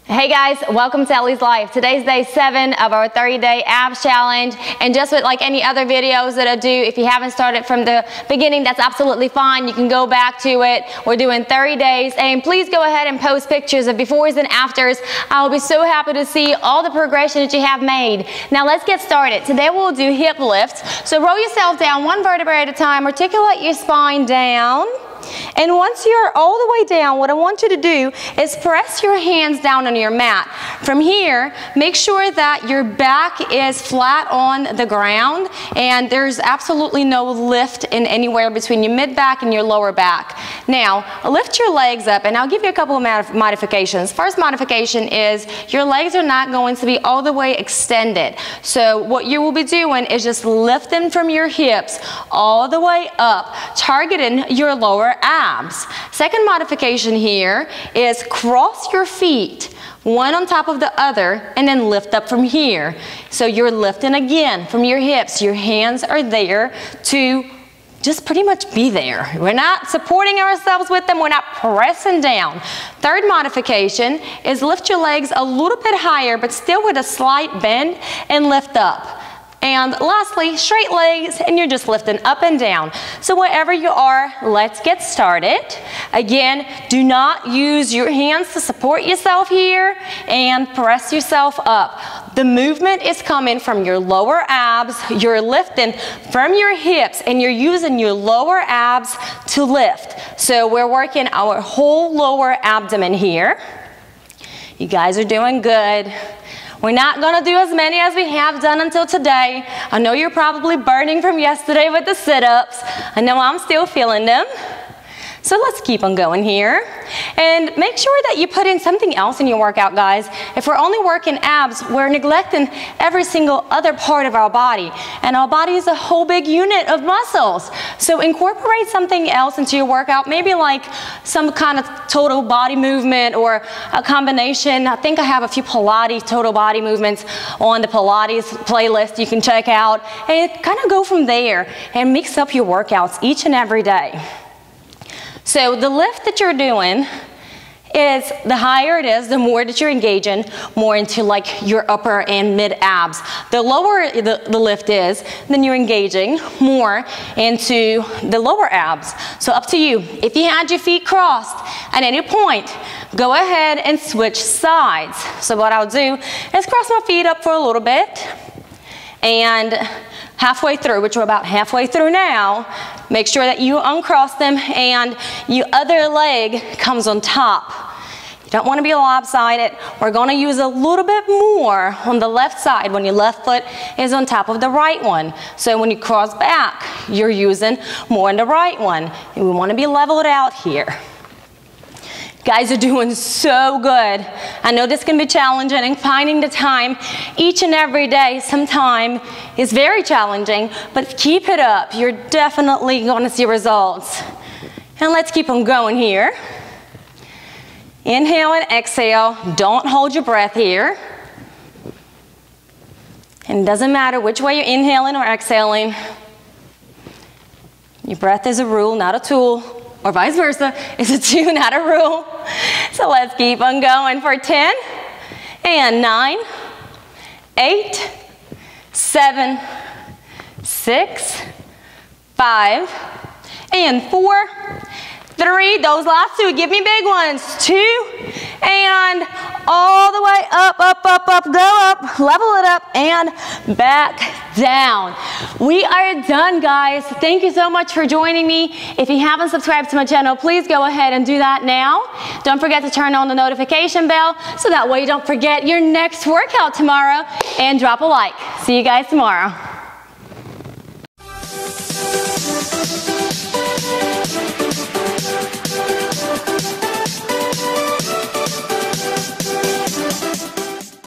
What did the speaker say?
Hey guys, welcome to Ellie's Life. Today's day 7 of our 30-day abs challenge, and just like any other videos that I do, if you haven't started from the beginning, that's absolutely fine. You can go back to it. We're doing 30 days, and please go ahead and post pictures of befores and afters. I will be so happy to see all the progression that you have made. Now let's get started. Today we'll do hip lifts. So roll yourself down one vertebrae at a time, articulate your spine down. And once you're all the way down, what I want you to do is press your hands down on your mat. From here, make sure that your back is flat on the ground and there's absolutely no lift in anywhere between your mid-back and your lower back. Now, lift your legs up, and I'll give you a couple of modifications. First modification is your legs are not going to be all the way extended. So what you will be doing is just lifting from your hips all the way up, targeting your lower abs. Second modification here is cross your feet one on top of the other and then lift up from here. So you're lifting again from your hips. Your hands are there to just pretty much be there. We're not supporting ourselves with them. We're not pressing down. Third modification is lift your legs a little bit higher, but still with a slight bend, and lift up. And lastly, straight legs, and you're just lifting up and down. So wherever you are, let's get started. Again, do not use your hands to support yourself here and press yourself up. The movement is coming from your lower abs. You're lifting from your hips, and you're using your lower abs to lift. So we're working our whole lower abdomen here. You guys are doing good. We're not going to do as many as we have done until today. I know you're probably burning from yesterday with the sit-ups. I know I'm still feeling them. So let's keep on going here. And make sure that you put in something else in your workout, guys. If we're only working abs, we're neglecting every single other part of our body. And our body is a whole big unit of muscles. So incorporate something else into your workout, maybe like some kind of total body movement or a combination. I think I have a few Pilates total body movements on the Pilates playlist you can check out. And kind of go from there and mix up your workouts each and every day. So the lift that you're doing is, the higher it is, the more that you're engaging more into like your upper and mid abs. The lower the lift is, then you're engaging more into the lower abs. So up to you. If you had your feet crossed at any point, go ahead and switch sides. So what I'll do is cross my feet up for a little bit, and halfway through, which we're about halfway through now, make sure that you uncross them and your other leg comes on top. You don't want to be lopsided. We're going to use a little bit more on the left side when your left foot is on top of the right one. So when you cross back, you're using more on the right one. And we want to be leveled out here. Guys are doing so good. I know this can be challenging, and finding the time each and every day sometime is very challenging, but keep it up. You're definitely going to see results. And let's keep on going here. Inhale and exhale. Don't hold your breath here. And it doesn't matter which way you're inhaling or exhaling. Your breath is a rule, not a tool. Or vice versa, it's a tune, not a rule. So let's keep on going for 10, and 9, 8, 7, 6, 5, and 4, 3. Those last two, give me big ones. 2, and all the way up, up, up, up, go up, level it up, and back down. We are done, guys. Thank you so much for joining me. If you haven't subscribed to my channel, please go ahead and do that now. Don't forget to turn on the notification bell so that way you don't forget your next workout tomorrow, and drop a like. See you guys tomorrow.